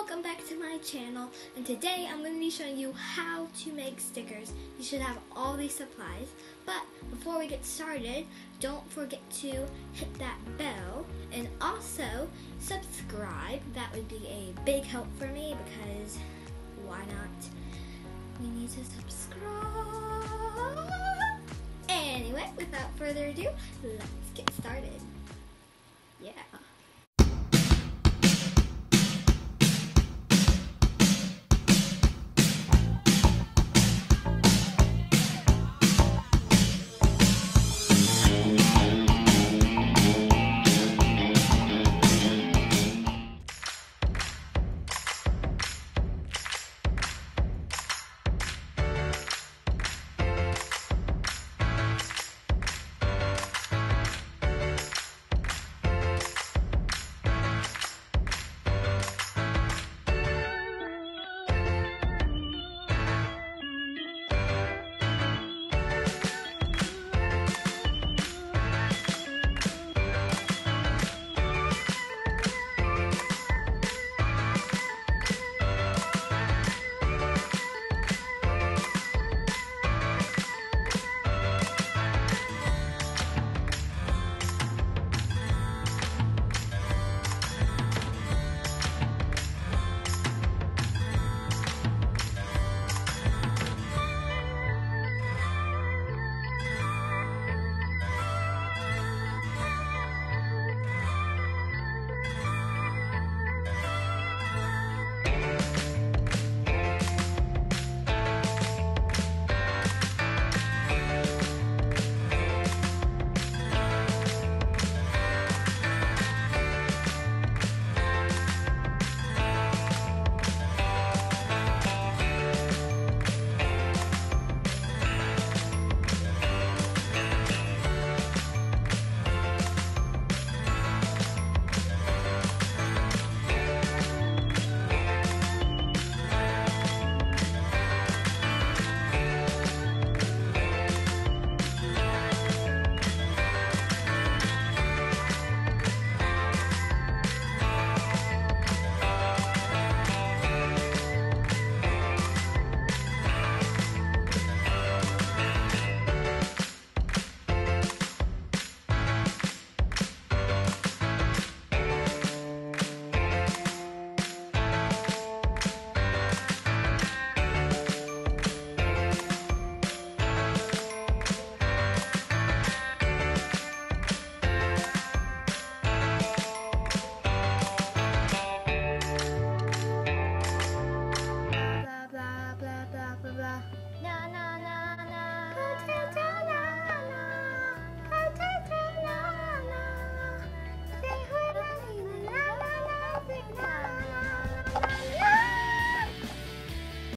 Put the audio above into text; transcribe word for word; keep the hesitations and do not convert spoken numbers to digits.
welcome back to my channel, and today I'm going to be showing you how to make stickers. You should have all these supplies, but before we get started, don't forget to hit that bell and also subscribe. That would be a big help for me because why not? We need to subscribe. Anyway, without further ado, let's get started. Yeah.